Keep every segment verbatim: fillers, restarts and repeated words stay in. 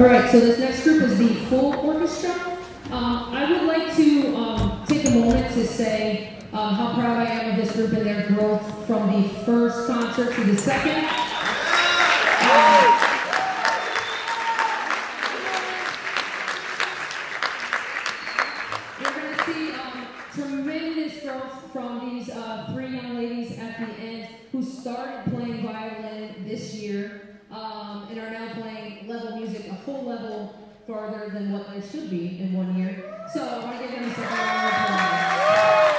All right, so this next group is the full orchestra. Um, I would like to um, take a moment to say um, how proud I am of this group and their growth from the first concert to the second. Um, We're going to see um, tremendous growth from these uh, three young ladies at the end who started playing violin this year um, and are now playing level music a whole level farther than what they should be in one year. So I want to give them a second round of applause.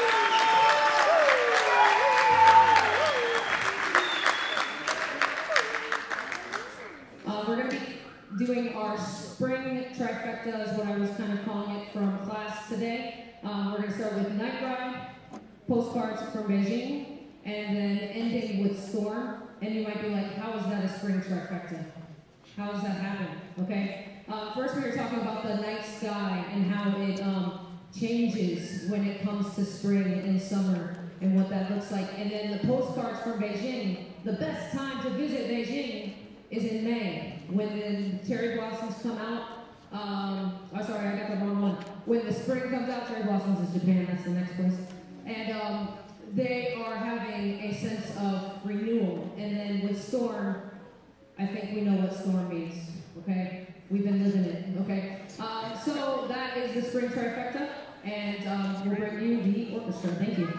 Uh, we're going to be doing our spring trifecta is what I was kind of calling it from class today. Um, we're going to start with Night Ride, Postcards from Beijing, and then ending with Storm. And you might be like, how is that a spring trifecta? How does that happen? Okay. Uh, first, we were talking about the night sky and how it um, changes when it comes to spring and summer and what that looks like. And then the postcards from Beijing. The best time to visit Beijing is in May when the cherry blossoms come out. Um, oh, sorry, I got the wrong one. When the spring comes out, cherry blossoms is Japan. That's the next place. And um, they are having a sense of renewal. And then with Storm, I think we know what storm means, okay? We've been living it, okay? Um, so that is the spring trifecta, and um, we'll bring you the orchestra. Thank you.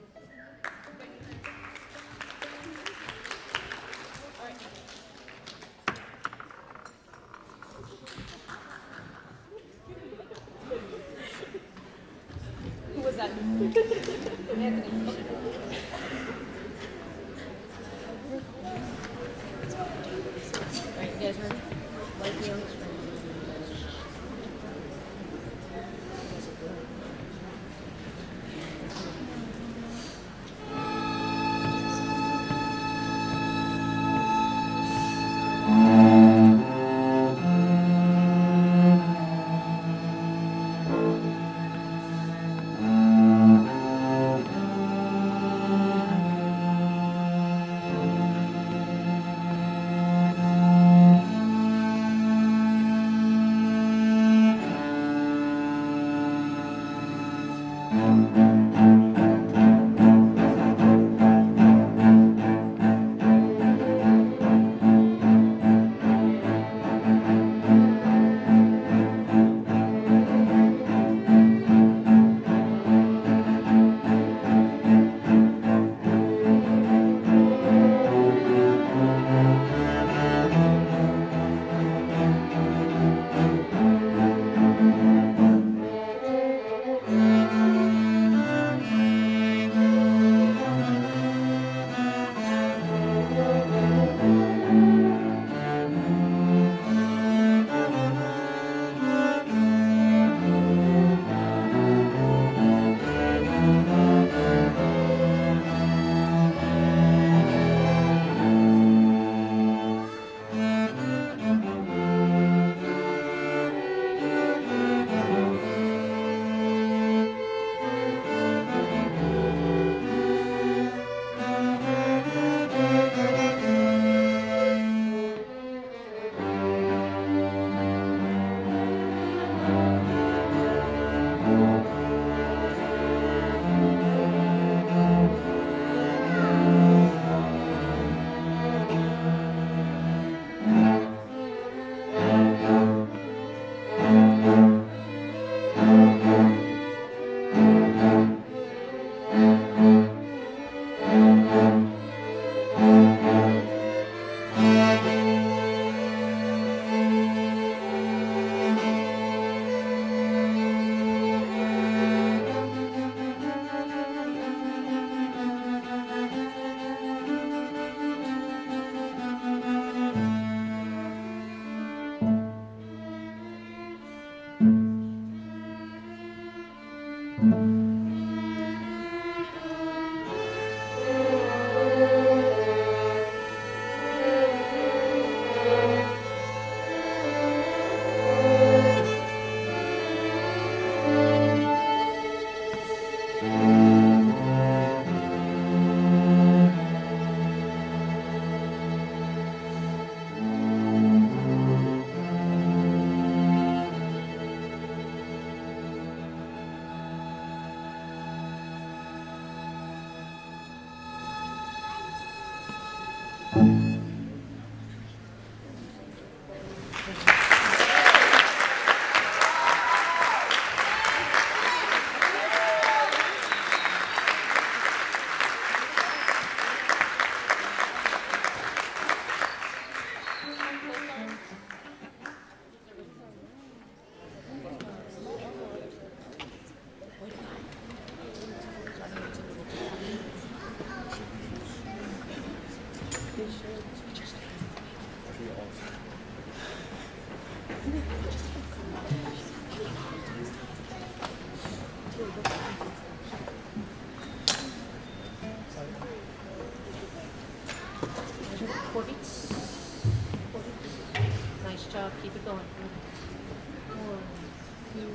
Who was that? Anthony. Alright, you guys ready? Light me on the screen. Thank you. Measure four beats. Four beats. Nice job. Keep it going. One, two,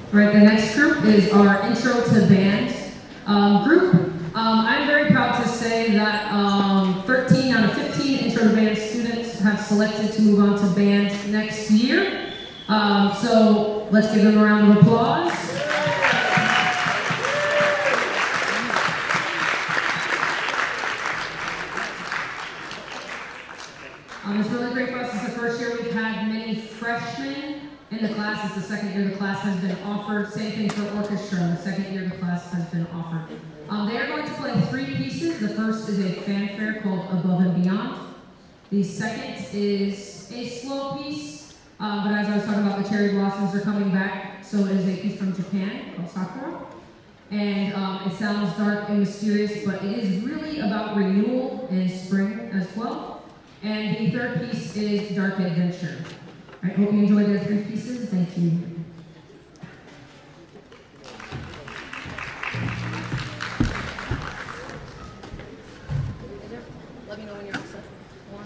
All right, the next group is our Intro to Band um, group. Um, I'm very proud to say that um, thirteen out of fifteen Intro to Band students have selected to move on to band next year. Um, so let's give them a round of applause. Um, it's really great for us. It's the first year we've had many freshmen in the class. It's the second year the class has been offered. Same thing for orchestra. The second year the class has been offered. Um, they are going to play three pieces. The first is a fanfare called Above and Beyond. The second is a slow piece, um, but as I was talking about, the cherry blossoms are coming back, so it is a piece from Japan called Sakura. And um, it sounds dark and mysterious, but it is really about renewal and spring as well. And the third piece is Dark Adventure. I hope you enjoyed the three pieces. Thank you. Let me know when you're all set. One.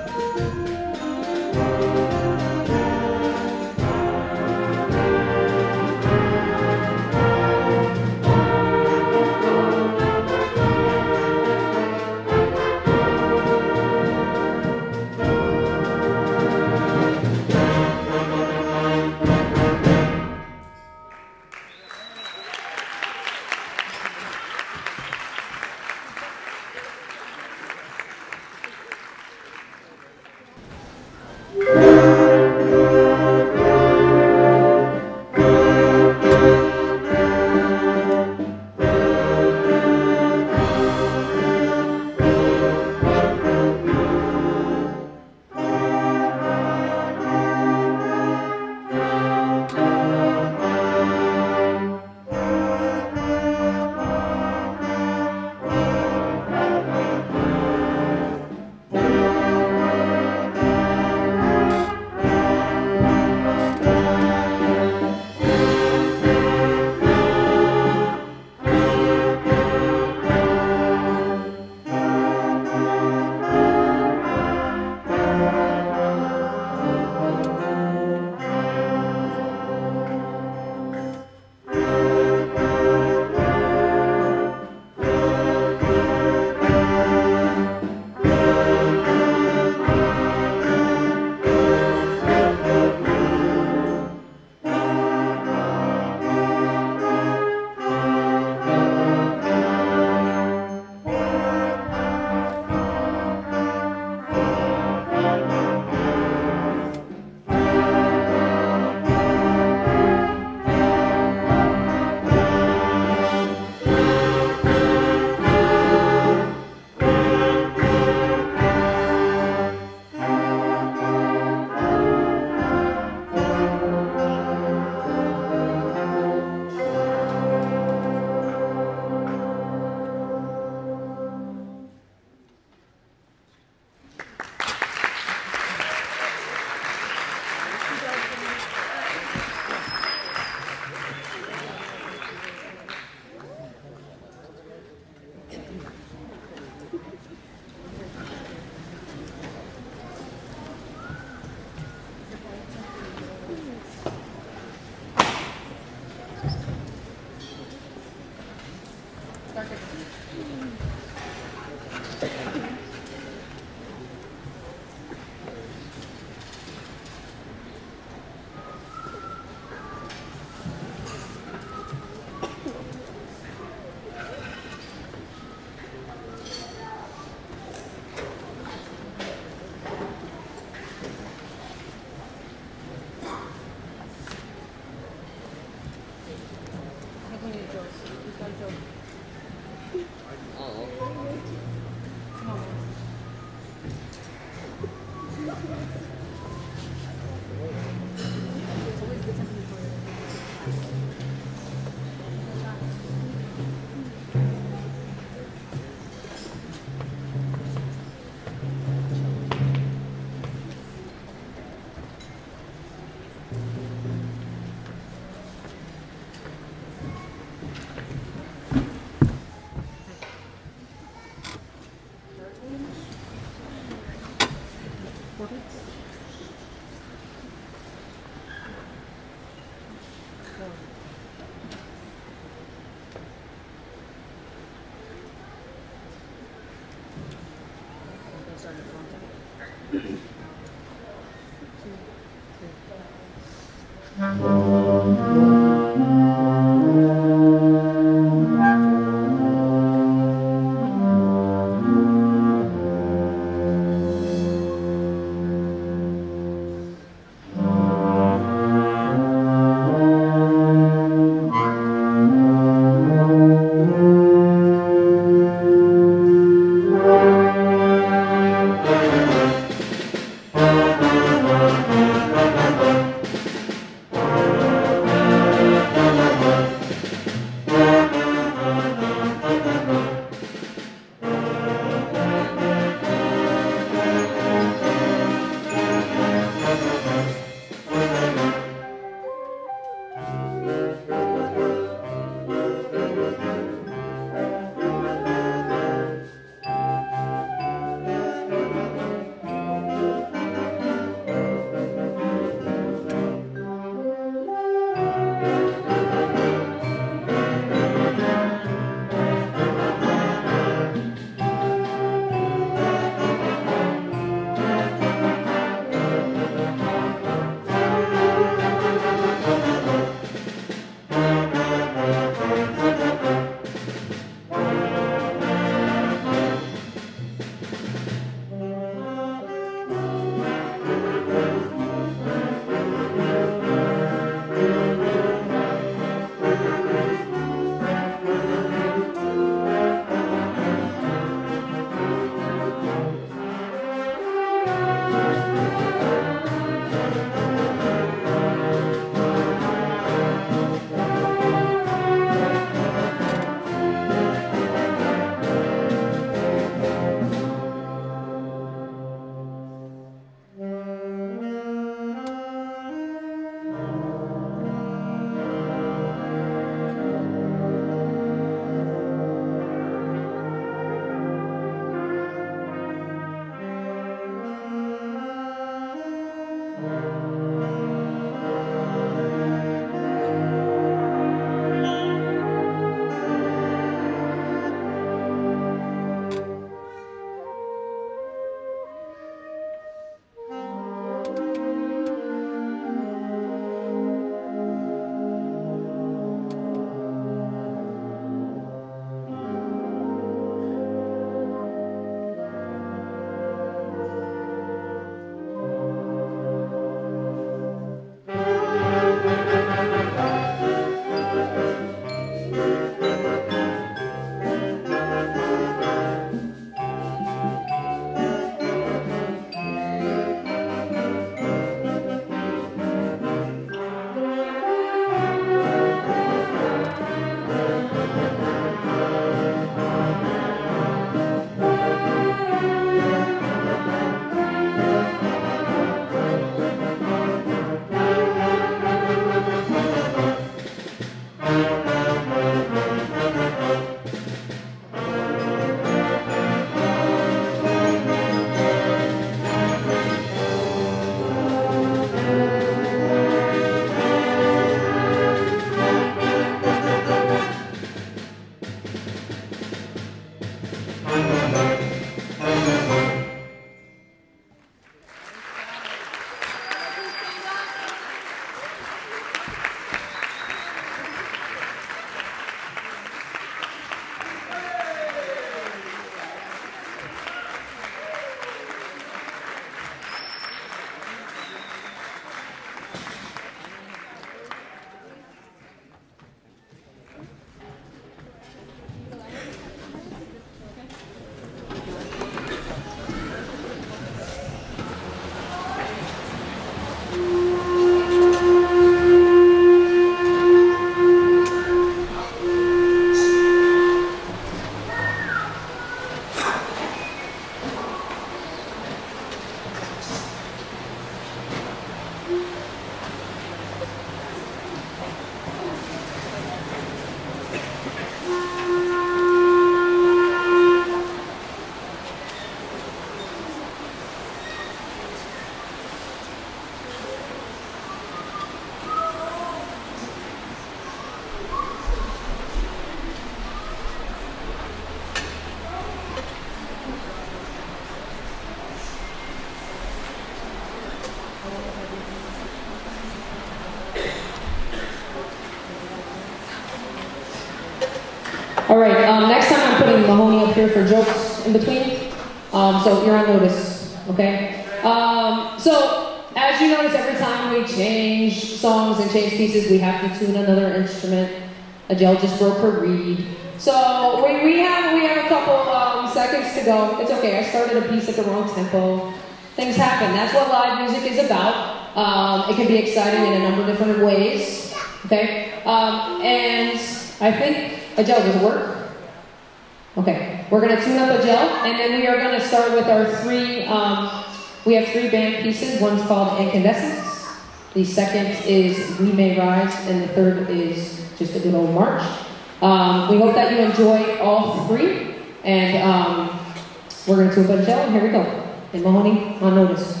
All right, um, next time I'm putting Mahoney up here for jokes in between, um, so you're on notice, okay? Um, so, as you notice, every time we change songs and change pieces, we have to tune another instrument. Adele just broke her reed. So, we, we, have, we have a couple um, seconds to go. It's okay, I started a piece at the wrong tempo. Things happen, that's what live music is about. Um, it can be exciting in a number of different ways, okay? Um, and I think, Adele, does it work? Okay, we're gonna tune up Adele, and then we are gonna start with our three, um, we have three band pieces. One's called Incandescence, the second is We May Rise, and the third is just a good old march. Um, we hope that you enjoy all three, and um, we're gonna tune up Adele, and here we go. And Mahoney, on notice.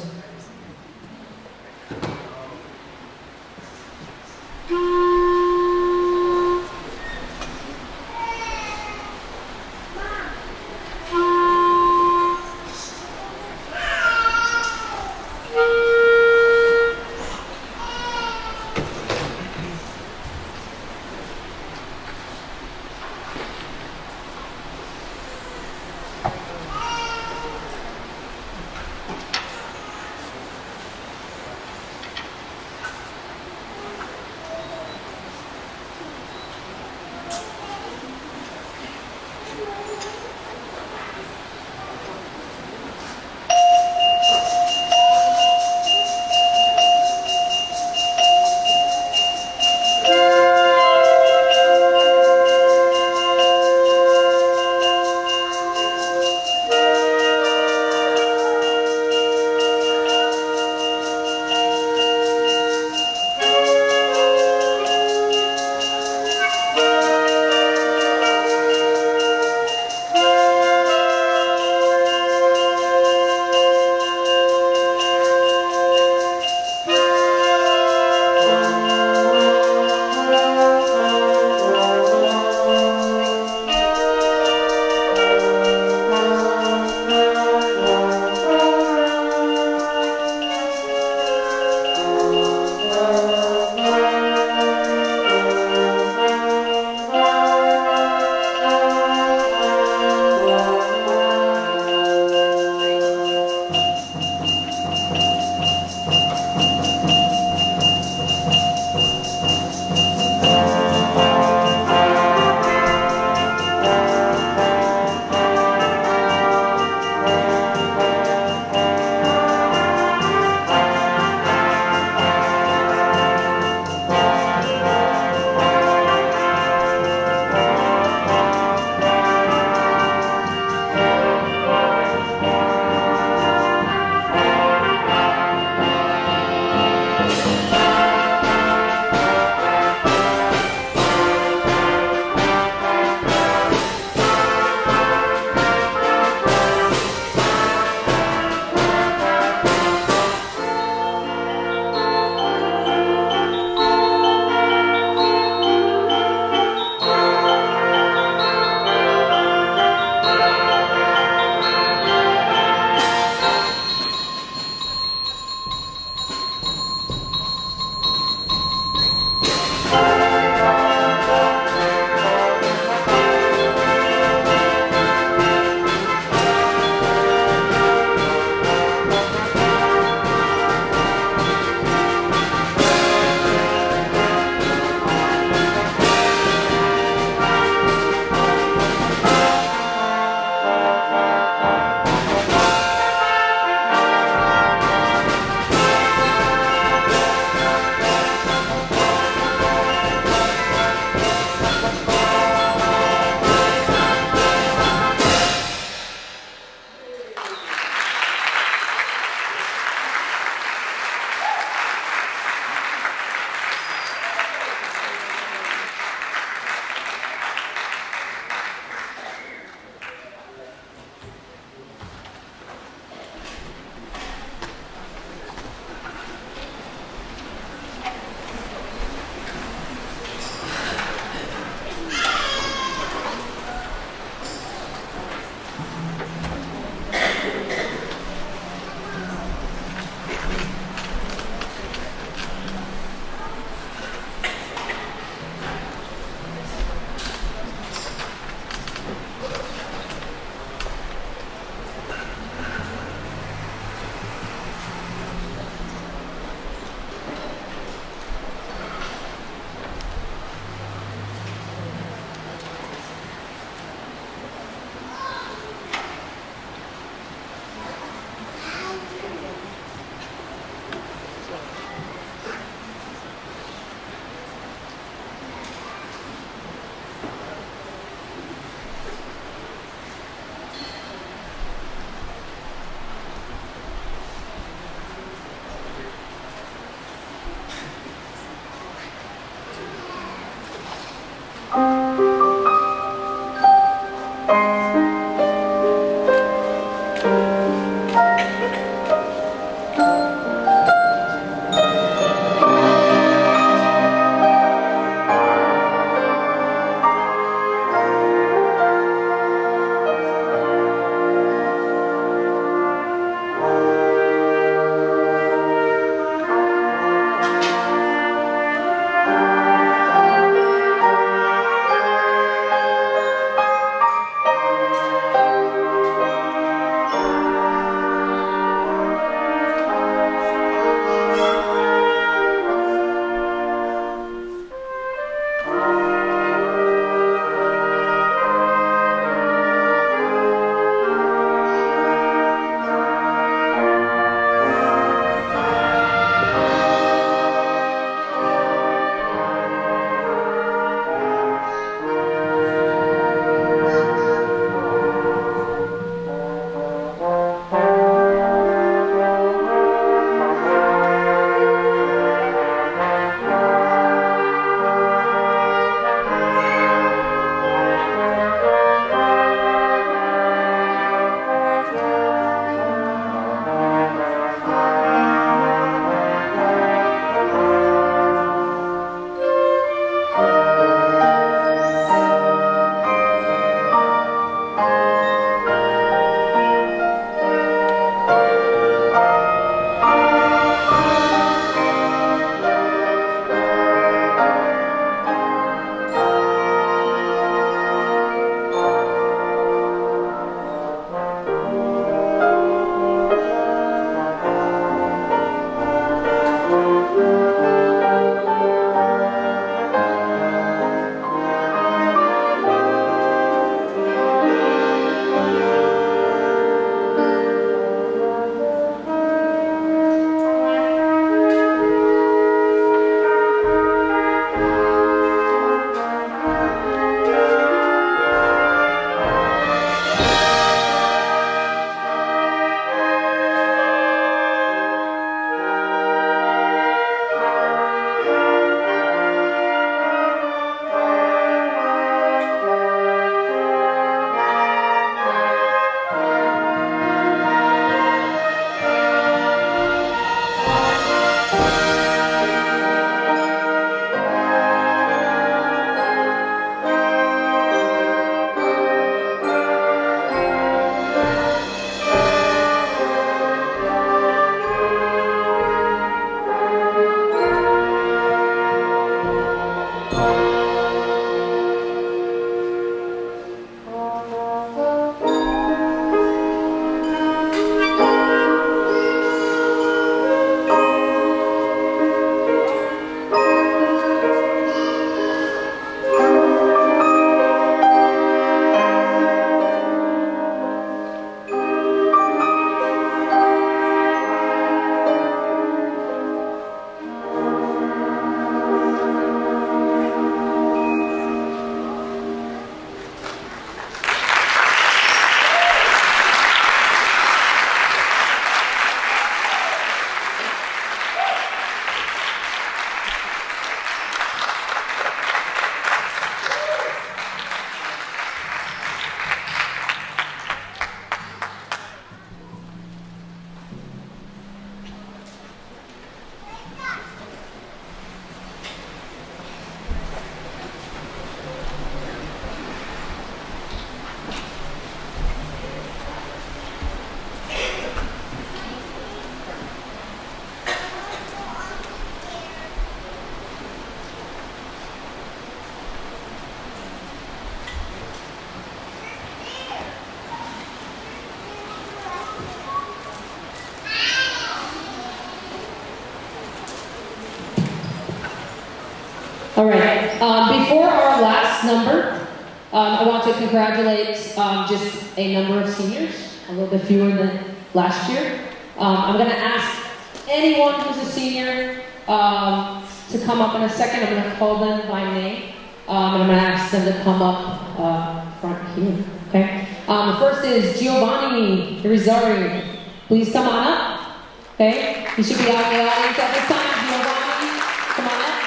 All right. Um, before our last number, um, I want to congratulate um, just a number of seniors, a little bit fewer than last year. Um, I'm going to ask anyone who's a senior um, to come up in a second. I'm going to call them by name, um, and I'm going to ask them to come up uh, front here. Okay. Um, the first is Giovanni Irizarry. Please come on up. Okay. You should be out in the audience at this time. Giovanni, come on up.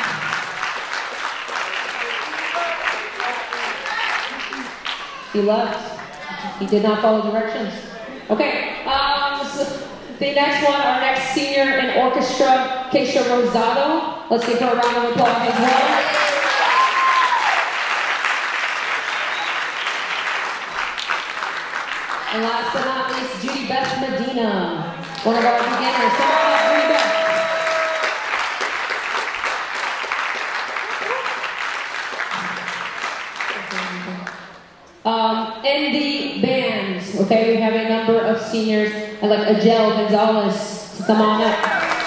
He left. He did not follow directions. Okay. Um, so the next one, our next senior in orchestra, Keisha Rosado. Let's give her a round of applause as well. And last but not least, Judy Beth Medina, one of our beginners. Come on up, Judy Beth. Um, in the band, okay, we have a number of seniors. I'd like Adele Gonzalez to come on up.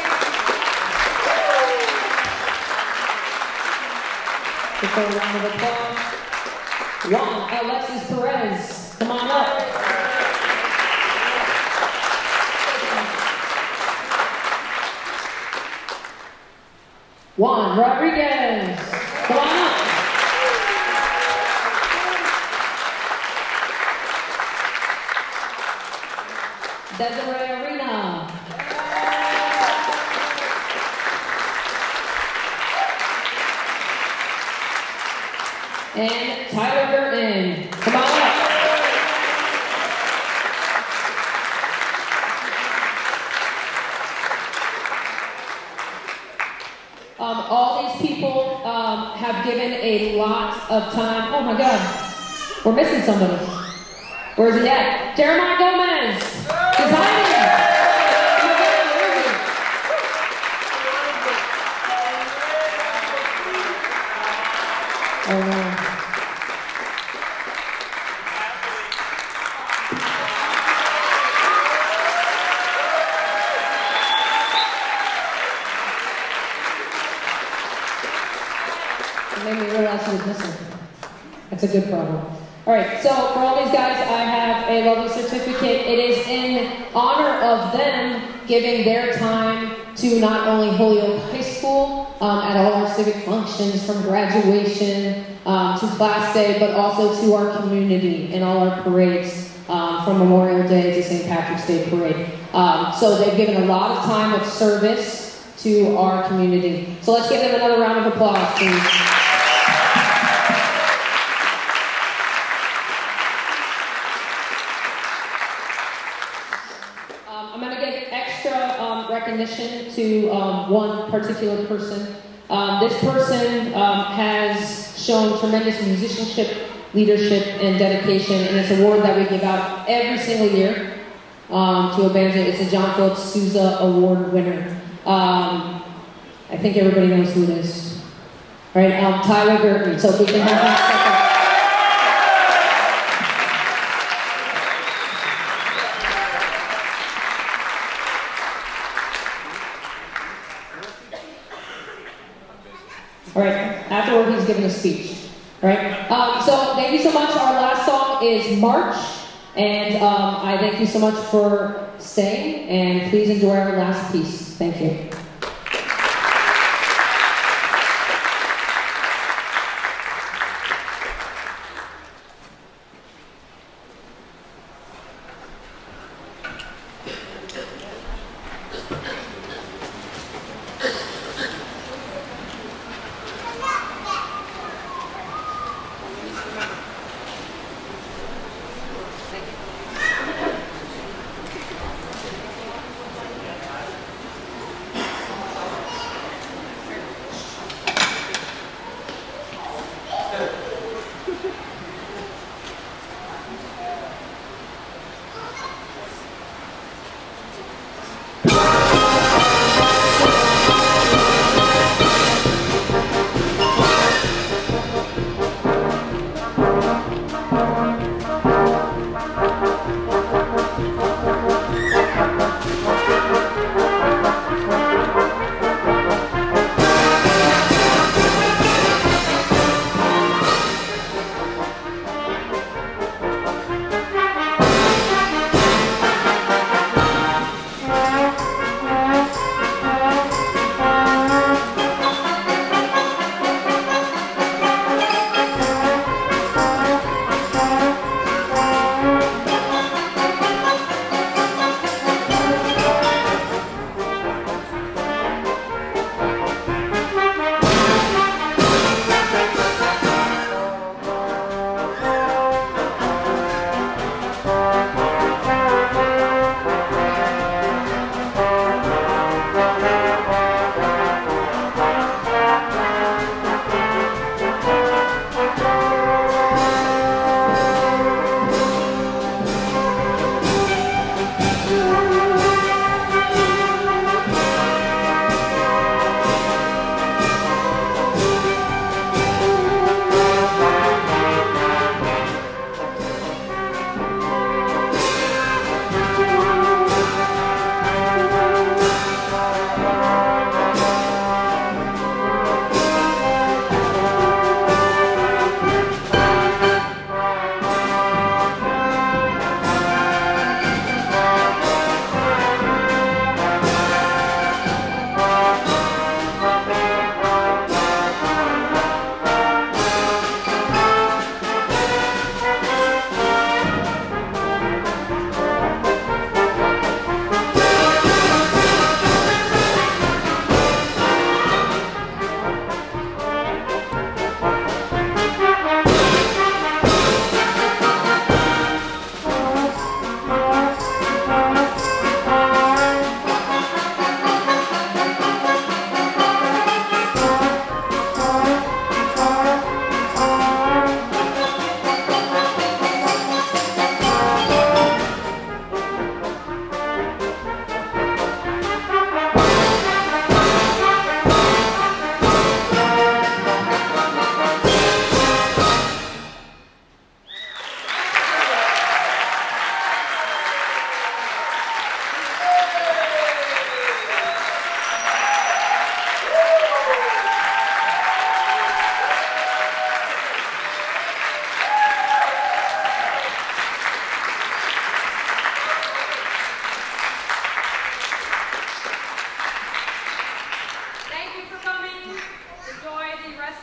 Give her a round of applause. Juan Alexis Perez, come on up. Juan Rodriguez, come on up. Desiree Arena. And Tyler Burton, come on up. Um, all these people um, have given a lot of time. Oh my God, we're missing somebody. Where's he at? Jeremiah Gomez. He's hiding. Oh my God, where is he? Oh no. It made me realize he was missing. That's a good problem. All right, so for all these guys, I have a lovely certificate. It is in honor of them giving their time to not only Holyoke High School um, at all our civic functions, from graduation um, to class day, but also to our community in all our parades, um, from Memorial Day to Saint Patrick's Day parade. Um, so they've given a lot of time of service to our community. So let's give them another round of applause, please. Recognition to um, one particular person. Um, this person um, has shown tremendous musicianship, leadership, and dedication, and it's an award that we give out every single year um, to a band. It's a John Philip Sousa Award winner. Um, I think everybody knows who it is. All right, um, Tyler Burton. So if we can have him step up. All right, afterward he's giving a speech. All right, um, so thank you so much. Our last song is March, and um, I thank you so much for staying, and please enjoy our last piece. Thank you.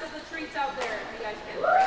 of the treats out there if you guys can.